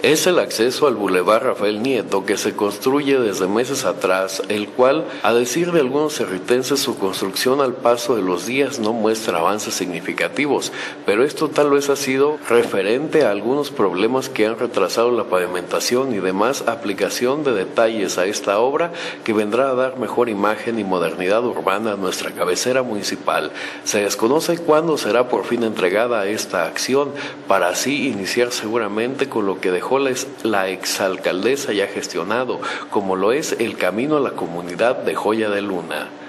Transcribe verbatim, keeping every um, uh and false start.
es el acceso al Boulevard Rafael Nieto, que se construye desde meses atrás, el cual, a decir de algunos cerritenses, su construcción al paso de los días no muestra avances significativos, pero esto tal vez ha sido referente a algunos problemas que han retrasado la pavimentación y demás aplicación de detalles a esta obra que vendrá a dar mejor imagen y modernidad urbana a nuestra cabecera municipal. Se desconoce cuándo será por fin entregada esta acción, para así iniciar seguramente con lo que dejó la, la exalcaldesa ya gestionado, como lo es el camino a la comunidad de Joya de Luna.